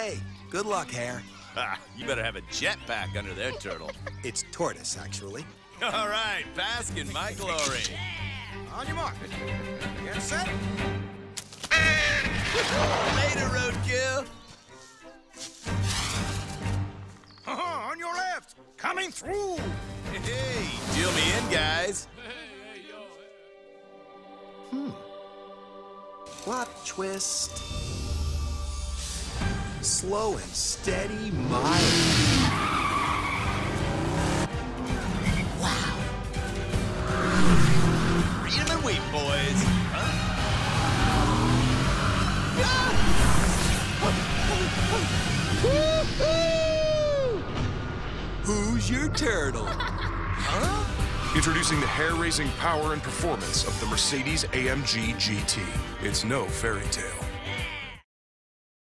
Hey, good luck, Hare. Ah, you better have a jetpack under there, Turtle. It's Tortoise, actually. All right, bask in my glory. On your mark. Get set. Later, roadkill. On your left. Coming through. Hey, deal me in, guys. Plot twist. Slow and steady, mild. Wow. Read 'em and wait, boys. Who's your turtle? Introducing the hair-raising power and performance of the Mercedes-AMG GT. It's no fairy tale.